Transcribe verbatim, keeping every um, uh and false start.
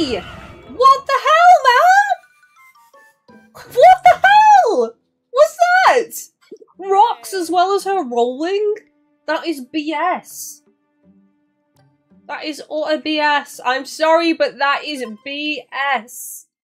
way! What the hell, man? What the hell? What's that? Rocks as well as her rolling? That is B S. That is utter B S. I'm sorry, but that is B S.